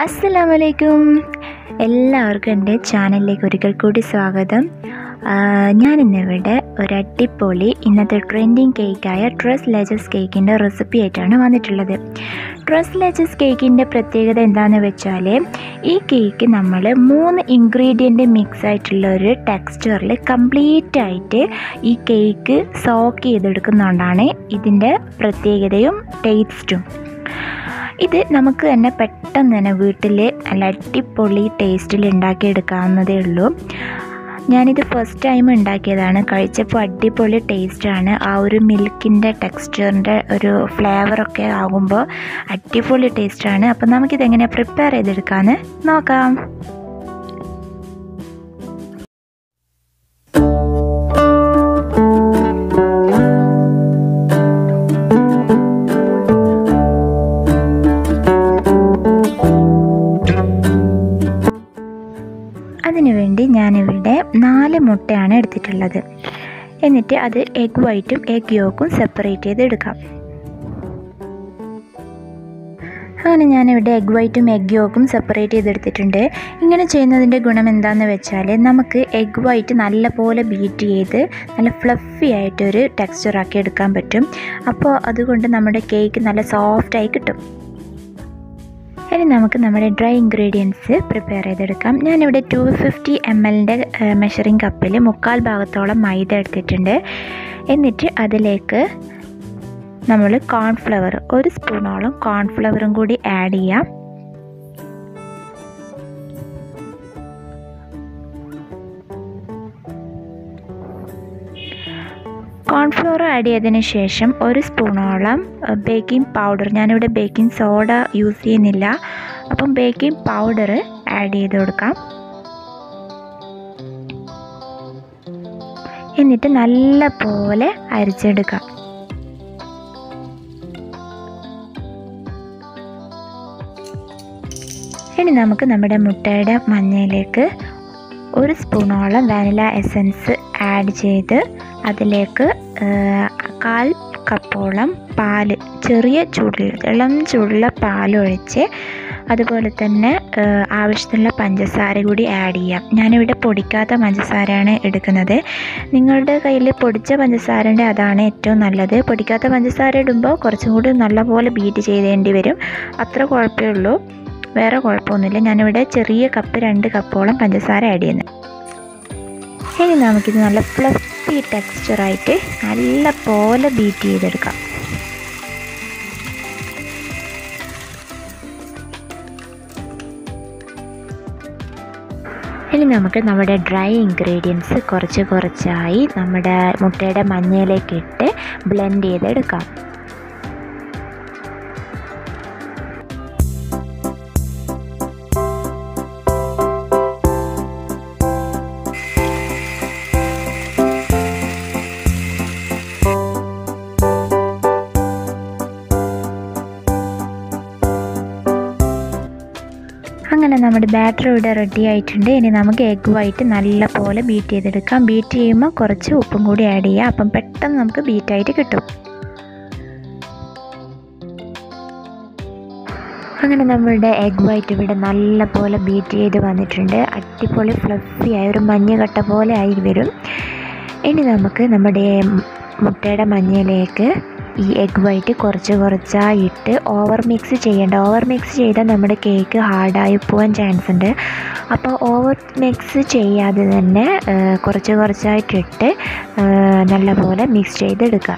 അസ്സലാമലൈക്കും. എല്ലാവർക്കും എൻ്റെ ചാനലിലേക്ക് ഒരിക്കൽ കൂടി സ്വാഗതം. ഞാനിന്നിവിടെ ഒരു അടിപൊളി ഇന്നത്തെ ട്രെൻഡിങ് കേക്കായ ട്രസ് ലേച്ചസ് കേക്കിൻ്റെ റെസിപ്പി ആയിട്ടാണ് വന്നിട്ടുള്ളത്. ട്രസ് ലേച്ചസ് കേക്കിൻ്റെ പ്രത്യേകത എന്താണെന്ന് വെച്ചാൽ, ഈ കേക്ക് നമ്മൾ 3 ഇൻഗ്രീഡിയൻറ്റ് മിക്സ് ആയിട്ടുള്ള ഒരു ടെക്സ്ചറിൽ കംപ്ലീറ്റ് ആയിട്ട് ഈ കേക്ക് സോക്ക് ചെയ്തെടുക്കുന്നതുകൊണ്ടാണ് ഇതിൻ്റെ പ്രത്യേകതയും ടേസ്റ്റും. ഇത് നമുക്ക് തന്നെ പെട്ടെന്ന് തന്നെ വീട്ടിൽ നല്ല അടിപൊളി ടേസ്റ്റിൽ ഉണ്ടാക്കിയെടുക്കാവുന്നതേ ഉള്ളൂ. ഞാനിത് ഫസ്റ്റ് ടൈം ഉണ്ടാക്കിയതാണ്. കഴിച്ചപ്പോൾ അടിപൊളി ടേസ്റ്റാണ്. ആ ഒരു മിൽക്കിൻ്റെ ടെക്സ്ചറിൻ്റെ ഒരു ഫ്ലേവറൊക്കെ ആകുമ്പോൾ അടിപൊളി ടേസ്റ്റാണ്. അപ്പോൾ നമുക്കിതെങ്ങനെ പ്രിപ്പയർ ചെയ്തെടുക്കാമെന്ന് നോക്കാം. അതിനുവേണ്ടി ഞാനിവിടെ 4 മുട്ടയാണ് എടുത്തിട്ടുള്ളത്. എന്നിട്ട് അത് എഗ് വൈറ്റും എഗ് യോക്കും സെപ്പറേറ്റ് ചെയ്തെടുക്കാം. അങ്ങനെ ഞാനിവിടെ എഗ് വൈറ്റും എഗ് യോക്കും സെപ്പറേറ്റ് ചെയ്തെടുത്തിട്ടുണ്ട്. ഇങ്ങനെ ചെയ്യുന്നതിൻ്റെ ഗുണം എന്താണെന്ന് വെച്ചാൽ, നമുക്ക് എഗ് വൈറ്റ് നല്ലപോലെ ബീറ്റ് ചെയ്ത് നല്ല ഫ്ലഫി ആയിട്ടൊരു ടെക്സ്ചറാക്കി എടുക്കാൻ പറ്റും. അപ്പോൾ അതുകൊണ്ട് നമ്മുടെ കേക്ക് നല്ല സോഫ്റ്റായി കിട്ടും. ഇനി നമുക്ക് നമ്മുടെ ഡ്രൈ ഇൻഗ്രീഡിയൻസ് പ്രിപ്പയർ ചെയ്തെടുക്കാം. ഞാനിവിടെ 250 ml മെഷറിംഗ് കപ്പിൽ 3/4 ഭാഗത്തോളം മൈദ എടുത്തിട്ടുണ്ട്. എന്നിട്ട് അതിലേക്ക് നമ്മൾ കോൺഫ്ലവർ 1 സ്പൂണോളം കോൺഫ്ലവറും കൂടി ആഡ് ചെയ്യാം. കോൺഫ്ലോർ ആഡ് ചെയ്തതിന് ശേഷം 1 സ്പൂണോളം ബേക്കിംഗ് പൗഡർ, ഞാനിവിടെ ബേക്കിംഗ് സോഡ യൂസ് ചെയ്യുന്നില്ല, അപ്പം ബേക്കിംഗ് പൗഡർ ആഡ് ചെയ്ത് കൊടുക്കാം. എന്നിട്ട് നല്ല പോലെ അരിച്ചെടുക്കാം. ഇനി നമുക്ക് നമ്മുടെ മുട്ടയുടെ മഞ്ഞയിലേക്ക് 1 സ്പൂണോളം വാനില എസൻസ് ആഡ് ചെയ്ത് അതിലേക്ക് 1/4 കപ്പോളം പാല്, ചെറിയ ചൂടിൽ ഇളം ചൂടുള്ള പാലൊഴിച്ച് അതുപോലെ തന്നെ ആവശ്യത്തിനുള്ള പഞ്ചസാര കൂടി ആഡ് ചെയ്യാം. ഞാനിവിടെ പൊടിക്കാത്ത പഞ്ചസാരയാണ് എടുക്കുന്നത്. നിങ്ങളുടെ കയ്യിൽ പൊടിച്ച പഞ്ചസാരൻ്റെ അതാണ് ഏറ്റവും നല്ലത്. പൊടിക്കാത്ത പഞ്ചസാര ഇടുമ്പോൾ കുറച്ചും കൂടി നല്ലപോലെ ബീറ്റ് ചെയ്തേണ്ടി വരും. അത്ര കുഴപ്പമേ ഉള്ളൂ, വേറെ കുഴപ്പമൊന്നുമില്ല. ഞാനിവിടെ ചെറിയ കപ്പ് 2 കപ്പോളം പഞ്ചസാര ആഡ് ചെയ്യുന്നത്. ഇനി നമുക്കിത് നല്ല ഫ്ലഫി ടെക്സ്ചറായിട്ട് നല്ല പോലെ ബീറ്റ് ചെയ്തെടുക്കാം. ഇനി നമുക്ക് നമ്മുടെ ഡ്രൈ ഇൻഗ്രീഡിയൻസ് കുറച്ചായി നമ്മുടെ മുട്ടയുടെ മഞ്ഞയിലേക്ക് ഇട്ട് ബ്ലെൻഡ് ചെയ്തെടുക്കാം. അങ്ങനെ നമ്മുടെ ബാറ്റർ ഇവിടെ റെഡി ആയിട്ടുണ്ട്. ഇനി നമുക്ക് എഗ് വൈറ്റ് നല്ല പോലെ ബീറ്റ് ചെയ്തെടുക്കാം. ബീറ്റ് ചെയ്യുമ്പോൾ കുറച്ച് ഉപ്പും കൂടി ആഡ് ചെയ്യുക. അപ്പം പെട്ടെന്ന് നമുക്ക് ബീറ്റായിട്ട് കിട്ടും. അങ്ങനെ നമ്മുടെ എഗ് വൈറ്റ് ഇവിടെ നല്ല പോലെ ബീറ്റ് ചെയ്ത് വന്നിട്ടുണ്ട്. അടിപൊളി ഫ്ലഫി ആയ ഒരു മഞ്ഞ പോലെ ആയി വരും. ഇനി നമുക്ക് നമ്മുടെ മുട്ടയുടെ മഞ്ഞയിലേക്ക് ഈ എഗ് വൈറ്റ് കുറച്ചായി ഇട്ട് ഓവർ മിക്സ് ചെയ്യേണ്ട. ഓവർ മിക്സ് ചെയ്താൽ നമ്മുടെ കേക്ക് ഹാർഡായി പോകാൻ ചാൻസ് ഉണ്ട്. അപ്പോൾ ഓവർ മിക്സ് ചെയ്യാതെ തന്നെ കുറച്ചായിട്ടിട്ട് നല്ലപോലെ മിക്സ് ചെയ്തെടുക്കുക.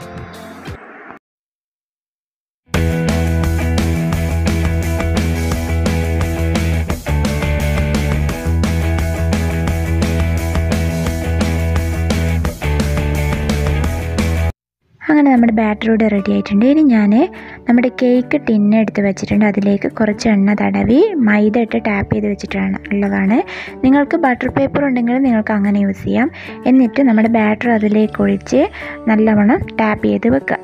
അങ്ങനെ നമ്മുടെ ബാറ്റർ ഇവിടെ റെഡി ആയിട്ടുണ്ട്. ഇനി ഞാൻ നമ്മുടെ കേക്ക് ടിന്ന് എടുത്ത് വെച്ചിട്ടുണ്ട്. അതിലേക്ക് കുറച്ച് എണ്ണ തടവി മൈദ ഇട്ട് ടാപ്പ് ചെയ്ത് വെച്ചിട്ടുള്ളതാണ്. നിങ്ങൾക്ക് ബട്ടർ പേപ്പർ ഉണ്ടെങ്കിൽ നിങ്ങൾക്ക് അങ്ങനെ യൂസ് ചെയ്യാം. എന്നിട്ട് നമ്മുടെ ബാറ്റർ അതിലേക്ക് ഒഴിച്ച് നല്ലവണ്ണം ടാപ്പ് ചെയ്ത് വെക്കുക.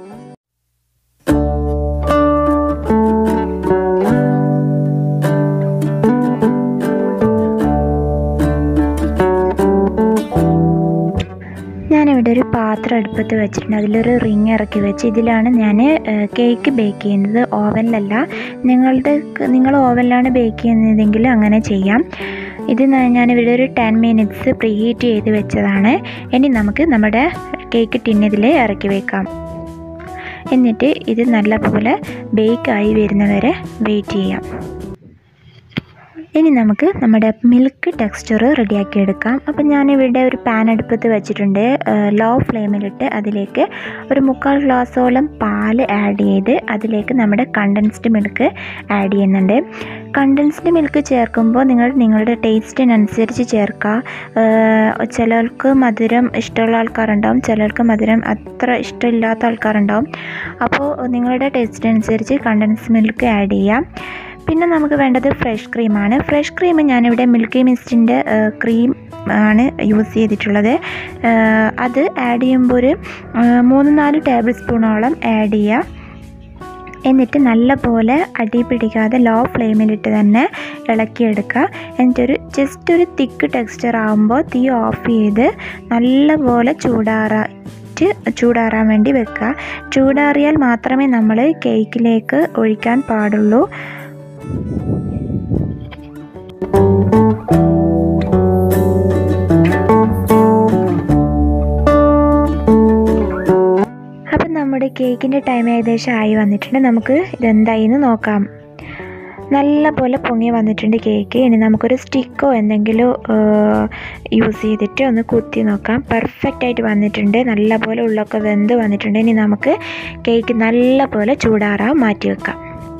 ഞാനിവിടെ ഒരു പാത്രം പാത്രം അടുപ്പത്ത് വെച്ചിട്ടുണ്ട്. അതിലൊരു റിങ് ഇറക്കി വെച്ച് ഇതിലാണ് ഞാൻ കേക്ക് ബേക്ക് ചെയ്യുന്നത്. ഓവനിലല്ല. നിങ്ങൾ ഓവനിലാണ് ബേക്ക് ചെയ്യുന്നതെങ്കിൽ അങ്ങനെ ചെയ്യാം. ഇത് ഞാനിവിടെ ഒരു 10 മിനിറ്റ്സ് പ്രീ ഹീറ്റ് ചെയ്ത് വെച്ചതാണ്. ഇനി നമുക്ക് നമ്മുടെ കേക്ക് ടിന്നിൽ ഇറക്കി വെക്കാം. എന്നിട്ട് ഇത് നല്ലപോലെ ബേക്കായി വരുന്നവരെ വെയിറ്റ് ചെയ്യാം. ഇനി നമുക്ക് നമ്മുടെ മിൽക്ക് ടെക്സ്ചർ റെഡിയാക്കി എടുക്കാം. അപ്പം ഞാനിവിടെ ഒരു പാൻ അടുപ്പത്ത് വെച്ചിട്ടുണ്ട്. ലോ ഫ്ലെയിമിലിട്ട് അതിലേക്ക് ഒരു 3/4 ഗ്ലാസോളം പാൽ ആഡ് ചെയ്ത് അതിലേക്ക് നമ്മുടെ കണ്ടൻസ്ഡ് മിൽക്ക് ആഡ് ചെയ്യുന്നുണ്ട്. കണ്ടൻസ്ഡ് മിൽക്ക് ചേർക്കുമ്പോൾ നിങ്ങളുടെ ടേസ്റ്റിനനുസരിച്ച് ചേർക്കുക. ചിലർക്ക് മധുരം ഇഷ്ടമുള്ള ആൾക്കാരുണ്ടാവും, ചിലർക്ക് മധുരം അത്ര ഇഷ്ടമില്ലാത്ത ആൾക്കാരുണ്ടാവും. അപ്പോൾ നിങ്ങളുടെ ടേസ്റ്റിനനുസരിച്ച് കണ്ടൻസ്ഡ് മിൽക്ക് ആഡ് ചെയ്യാം. പിന്നെ നമുക്ക് വേണ്ടത് ഫ്രഷ് ക്രീമാണ്. ഫ്രഷ് ക്രീം ഞാനിവിടെ മിൽക്കി മിസ്റ്റിൻ്റെ ക്രീം ആണ് യൂസ് ചെയ്തിട്ടുള്ളത്. അത് ആഡ് ചെയ്യുമ്പോൾ ഒരു 3-4 ടേബിൾ സ്പൂണോളം ആഡ് ചെയ്യുക. എന്നിട്ട് നല്ലപോലെ അടി പിടിക്കാതെ ലോ ഫ്ലെയിമിലിട്ട് തന്നെ ഇളക്കിയെടുക്കുക. എന്നിട്ടൊരു ജസ്റ്റ് ഒരു തിക്ക് ടെക്സ്ചർ ആകുമ്പോൾ തീ ഓഫ് ചെയ്ത് നല്ലപോലെ ചൂടാറാൻ വേണ്ടി വെക്കുക. ചൂടാറിയാൽ മാത്രമേ നമ്മൾ കേക്കിലേക്ക് ഒഴിക്കാൻ പാടുള്ളൂ. അപ്പം നമ്മുടെ കേക്കിൻ്റെ ടൈം ഏകദേശം ആയി വന്നിട്ടുണ്ട്. നമുക്ക് ഇതെന്തായിന്ന് നോക്കാം. നല്ല പോലെ പൊങ്ങി വന്നിട്ടുണ്ട് കേക്ക്. ഇനി നമുക്കൊരു സ്റ്റിക്കോ എന്തെങ്കിലും യൂസ് ചെയ്തിട്ട് ഒന്ന് കുത്തി നോക്കാം. പെർഫെക്റ്റായിട്ട് വന്നിട്ടുണ്ട്. നല്ല പോലെ ഉള്ളൊക്കെ വെന്ത് വന്നിട്ടുണ്ട്. ഇനി നമുക്ക് കേക്ക് നല്ല പോലെ ചൂടാറാൻ മാറ്റി വെക്കാം.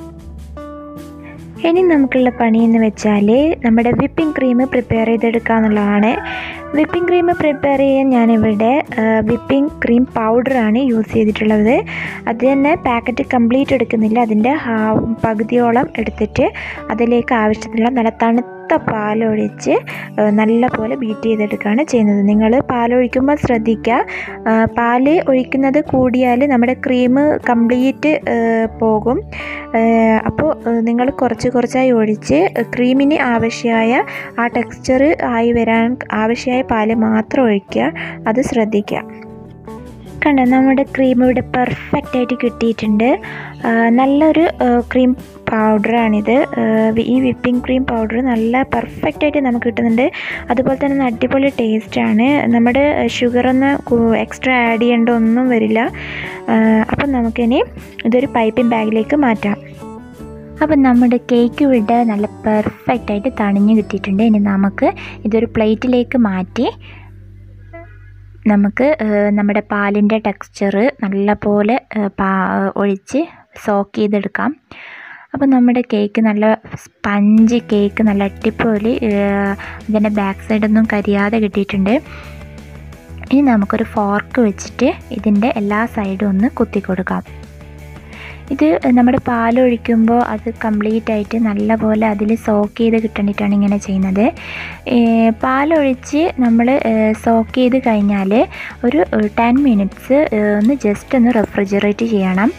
ഇനി നമുക്കുള്ള പണി എന്ന് വെച്ചാൽ നമ്മുടെ വിപ്പിംഗ് ക്രീം പ്രിപ്പയർ ചെയ്തെടുക്കുക എന്നുള്ളതാണ്. വിപ്പിംഗ് ക്രീം പ്രിപ്പയർ ചെയ്യാൻ ഞാനിവിടെ വിപ്പിംഗ് ക്രീം പൗഡറാണ് യൂസ് ചെയ്തിട്ടുള്ളത്. അത് തന്നെ പാക്കറ്റ് കംപ്ലീറ്റ് എടുക്കുന്നില്ല, അതിൻ്റെ പകുതിയോളം എടുത്തിട്ട് അതിലേക്ക് ആവശ്യത്തിനുള്ള നല്ല തണുത്ത പാലൊഴിച്ച് നല്ല പോലെ ബീറ്റ് ചെയ്തെടുക്കുകയാണ് ചെയ്യുന്നത്. നിങ്ങൾ പാലൊഴിക്കുമ്പോൾ ശ്രദ്ധിക്കുക, പാല് ഒഴിക്കുന്നത് കൂടിയാൽ നമ്മുടെ ക്രീം കംപ്ലീറ്റ് പോകും. അപ്പോൾ നിങ്ങൾ കുറച്ചായി ഒഴിച്ച് ക്രീമിന് ആവശ്യമായ ആ ടെക്സ്ചർ ആയി വരാൻ ആവശ്യമായ പാല് മാത്രം ഒഴിക്കുക. അത് ശ്രദ്ധിക്കുക. കണ്ടോ, നമ്മുടെ ക്രീം ഇവിടെ പെർഫെക്റ്റായിട്ട് കിട്ടിയിട്ടുണ്ട്. നല്ലൊരു ക്രീം പൗഡറാണിത്. ഈ വിപ്പിംഗ് ക്രീം പൗഡർ നല്ല പെർഫെക്റ്റായിട്ട് നമുക്ക് കിട്ടുന്നുണ്ട്. അതുപോലെ തന്നെ അടിപൊളി ടേസ്റ്റാണ്. നമ്മുടെ ഷുഗറൊന്നും എക്സ്ട്രാ ആഡ് ചെയ്യേണ്ട ഒന്നും വരില്ല. അപ്പം നമുക്കിനി ഇതൊരു പൈപ്പിംഗ് ബാഗിലേക്ക് മാറ്റാം. അപ്പം നമ്മുടെ കേക്ക് ഇവിടെ നല്ല പെർഫെക്റ്റായിട്ട് തണിഞ്ഞ് കിട്ടിയിട്ടുണ്ട്. ഇനി നമുക്ക് ഇതൊരു പ്ലേറ്റിലേക്ക് മാറ്റി നമുക്ക് നമ്മുടെ പാലിൻ്റെ ടെക്സ്ചർ നല്ല പോലെ ഒഴിച്ച് സോക്ക് ചെയ്തെടുക്കാം. അപ്പോൾ നമ്മുടെ കേക്ക് നല്ല സ്പഞ്ച് കേക്ക്, നല്ല അടിപൊളി, ഇതിൻ്റെ ബാക്ക് സൈഡൊന്നും കരിയാതെ കിട്ടിയിട്ടുണ്ട്. ഇനി നമുക്കൊരു ഫോർക്ക് വെച്ചിട്ട് ഇതിൻ്റെ എല്ലാ സൈഡും ഒന്ന് കുത്തി കൊടുക്കാം. ഇത് നമ്മുടെ പാലൊഴിക്കുമ്പോൾ അത് കംപ്ലീറ്റ് ആയിട്ട് നല്ലപോലെ അതിൽ സോക്ക് ചെയ്ത് കിട്ടേണ്ടിയിട്ടാണ് ഇങ്ങനെ ചെയ്യുന്നത്. പാലൊഴിച്ച് നമ്മൾ സോക്ക് ചെയ്ത് കഴിഞ്ഞാൽ ഒരു 10 മിനിറ്റ്സ് ഒന്ന് ജസ്റ്റ് ഒന്ന് റെഫ്രിജറേറ്റ് ചെയ്യണം.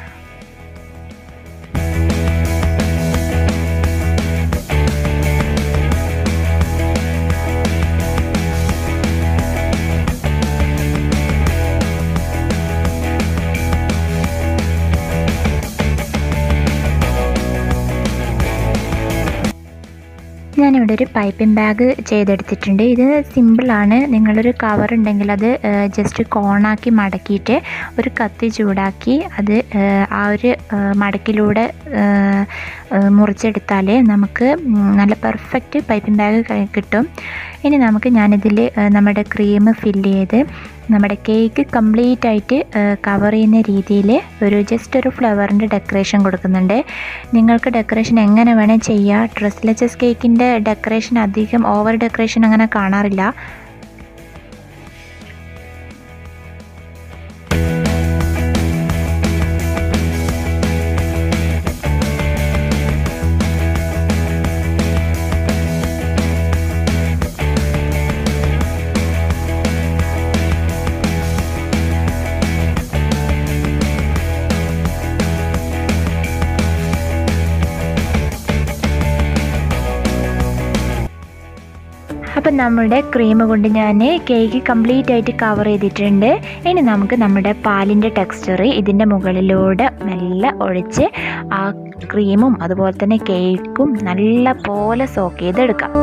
ഞാനിവിടെ ഒരു പൈപ്പിംഗ് ബാഗ് ചെയ്തെടുത്തിട്ടുണ്ട്. ഇത് സിമ്പിളാണ്. നിങ്ങളൊരു കവർ ഉണ്ടെങ്കിൽ അത് ജസ്റ്റ് കോണാക്കി മടക്കിയിട്ട് ഒരു കത്തി ചൂടാക്കി അത് ആ ഒരു മടക്കിലൂടെ മുറിച്ചെടുത്താൽ നമുക്ക് നല്ല പെർഫെക്റ്റ് പൈപ്പിംഗ് ബാഗ് കിട്ടും. ഇനി ഞാനിതിൽ നമ്മുടെ ക്രീം ഫില്ല് ചെയ്ത് നമ്മുടെ കേക്ക് കംപ്ലീറ്റ് ആയിട്ട് കവർ ചെയ്യുന്ന രീതിയിൽ ജസ്റ്റ് ഒരു ഫ്ലവറിൻ്റെ ഡെക്കറേഷൻ കൊടുക്കുന്നുണ്ട്. നിങ്ങൾക്ക് ഡെക്കറേഷൻ എങ്ങനെ വേണേൽ ചെയ്യാം. ഡ്രസ്ലെച്ചസ് കേക്കിൻ്റെ ഡെക്കറേഷൻ അധികം ഓവർ ഡെക്കറേഷൻ അങ്ങനെ കാണാറില്ല. അപ്പം നമ്മുടെ ക്രീം കൊണ്ട് ഞാൻ കേക്ക് കംപ്ലീറ്റ് ആയിട്ട് കവർ ചെയ്തിട്ടുണ്ട്. ഇനി നമുക്ക് നമ്മുടെ പാലിൻ്റെ ടെക്സ്ചർ ഇതിൻ്റെ മുകളിലൂടെ മെല്ലെ ഒഴിച്ച് ആ ക്രീമും അതുപോലെ തന്നെ കേക്കും നല്ല പോലെ സോക്ക് ചെയ്തെടുക്കാം.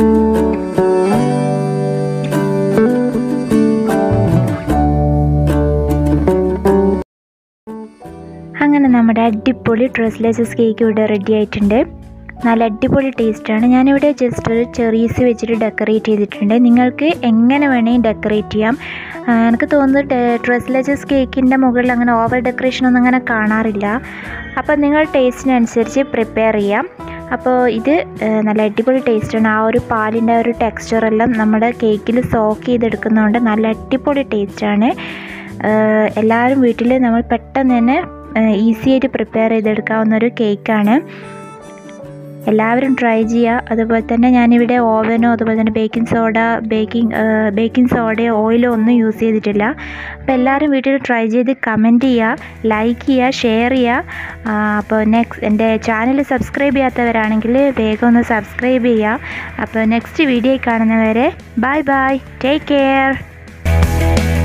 അങ്ങനെ നമ്മുടെ അടിപൊളി ട്രസ്ലെസസ് കേക്ക് ഇവിടെ റെഡി ആയിട്ടുണ്ട്. നല്ല അടിപൊളി ടേസ്റ്റാണ്. ഞാനിവിടെ ജസ്റ്റ് ഒരു ചെറീസ് വെച്ചിട്ട് ഡെക്കറേറ്റ് ചെയ്തിട്ടുണ്ട്. നിങ്ങൾക്ക് എങ്ങനെ വേണമെങ്കിൽ ഡെക്കറേറ്റ് ചെയ്യാം. എനിക്ക് തോന്നുന്നത് ട്രസ്ലെസസ് കേക്കിൻ്റെ മുകളിൽ അങ്ങനെ ഓവർ ഡെക്കറേഷനൊന്നും അങ്ങനെ കാണാറില്ല. അപ്പോൾ നിങ്ങൾ ടേസ്റ്റിനനുസരിച്ച് പ്രിപ്പയർ ചെയ്യാം. അപ്പോൾ ഇത് നല്ല അടിപൊളി ടേസ്റ്റാണ്. ആ ഒരു പാലിൻ്റെ ആ ഒരു ടെക്സ്ചറെല്ലാം നമ്മുടെ കേക്കിൽ സോക്ക് ചെയ്തെടുക്കുന്നതുകൊണ്ട് നല്ല അടിപൊളി ടേസ്റ്റാണ്. എല്ലാവരും വീട്ടിൽ നമ്മൾ പെട്ടെന്ന് തന്നെ ഈസി ആയിട്ട് പ്രിപ്പയർ ചെയ്തെടുക്കാവുന്നൊരു കേക്കാണ്. എല്ലാവരും ട്രൈ ചെയ്യുക. അതുപോലെ തന്നെ ഞാനിവിടെ ഓവനോ അതുപോലെ തന്നെ ബേക്കിംഗ് സോഡയോ ഓയിലോ ഒന്നും യൂസ് ചെയ്തിട്ടില്ല. അപ്പോൾ എല്ലാവരും വീട്ടിൽ ട്രൈ ചെയ്ത് കമൻറ്റ് ചെയ്യുക, ലൈക്ക് ചെയ്യുക, ഷെയർ ചെയ്യുക. അപ്പോൾ എൻ്റെ ചാനൽ സബ്സ്ക്രൈബ് ചെയ്യാത്തവരാണെങ്കിൽ വേഗം ഒന്ന് സബ്സ്ക്രൈബ് ചെയ്യുക. അപ്പോൾ നെക്സ്റ്റ് വീഡിയോ കാണുന്നവരെ ബൈ ബൈ, ടേക്ക് കെയർ.